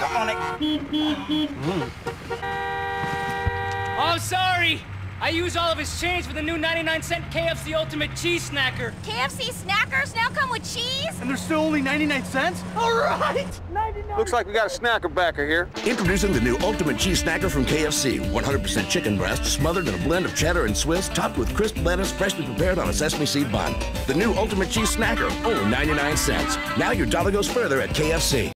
Come on it. Oh, I'm sorry. I used all of his change for the new 99-cent KFC Ultimate Cheese Snacker. KFC Snackers now come with cheese? And they're still only 99 cents? All right! 99 Looks like we got a snacker backer here. Introducing the new Ultimate Cheese Snacker from KFC. 100% chicken breast, smothered in a blend of cheddar and Swiss, topped with crisp lettuce, freshly prepared on a sesame seed bun. The new Ultimate Cheese Snacker, only 99 cents. Now your dollar goes further at KFC.